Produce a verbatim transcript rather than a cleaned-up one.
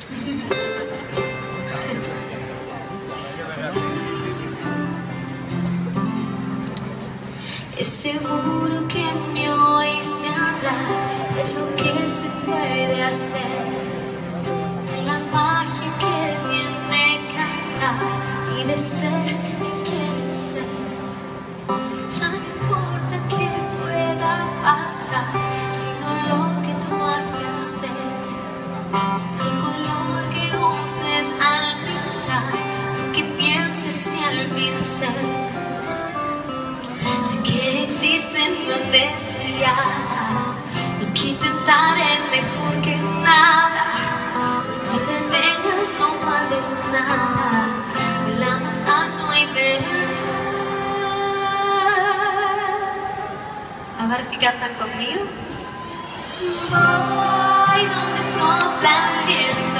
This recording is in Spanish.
Es seguro que me oíste hablar de lo que se puede hacer, de la magia que tiene cantar y de ser quien quieres ser. Ya no importa qué pueda pasar, sino lo que tú has de hacer. El color que uses al pintar, lo que pienses y al pincel. Sé que existen duendes y hadas y que intentar es mejor que nada. No te detengas, no guardes nada, vuela más alto y verás. A ver si cantan conmigo. Voy donde sopla el viento.